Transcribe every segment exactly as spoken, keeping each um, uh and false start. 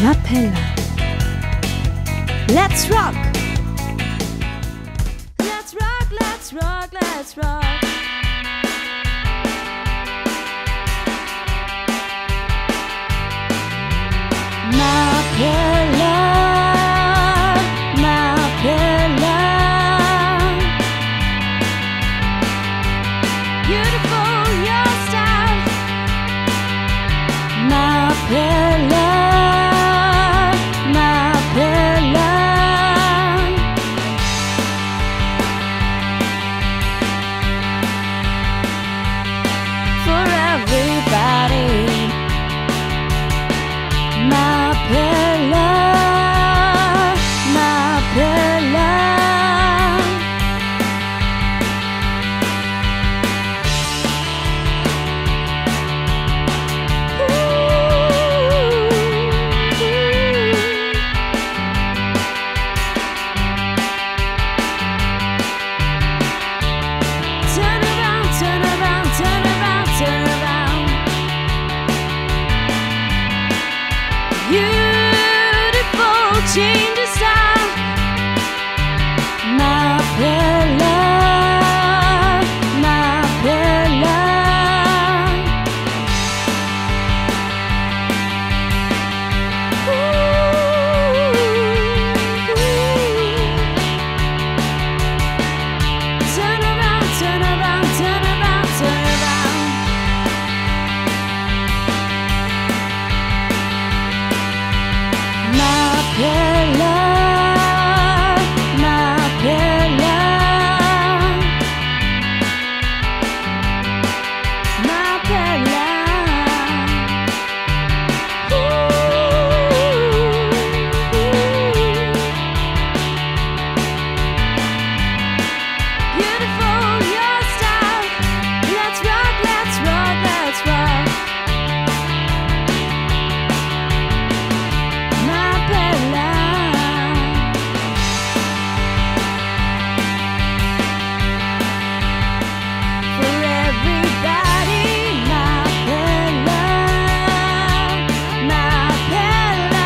Napella. Let's rock! Let's rock, let's rock, let's rock. Napella, Napella. Beautiful, your style. Napella, Napella. For everybody. Napella, Napella. Turn around, turn around, turn around, turn around. Beautiful, change of style. Napella, Napella. Turn around, turn around, turn around, turn around. Napella, Napella. Napella. Beautiful, your style. Let's rock, let's rock, let's rock. Napella. For everybody, Napella, Napella.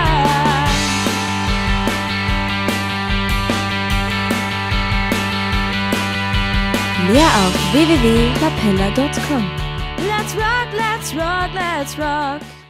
Mehr auf w w w punkt napella punkt com. Let's rock, let's rock, let's rock.